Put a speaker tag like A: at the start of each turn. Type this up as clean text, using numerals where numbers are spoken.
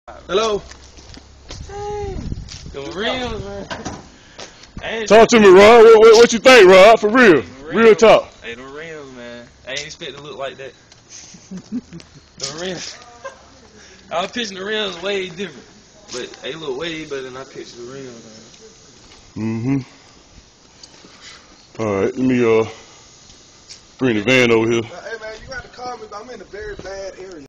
A: Hello.
B: The rims, man.
C: Talk to me, Rod. What you think, Rod? For real. Real talk.
B: Hey, the rims, man. I ain't expect to look like that. The rims. I was pitching the rims way different. But they look way better than I pitched the rims, man.
C: Alright, let me bring the van over here.
A: Hey man, you got to call me. I'm in a very bad area.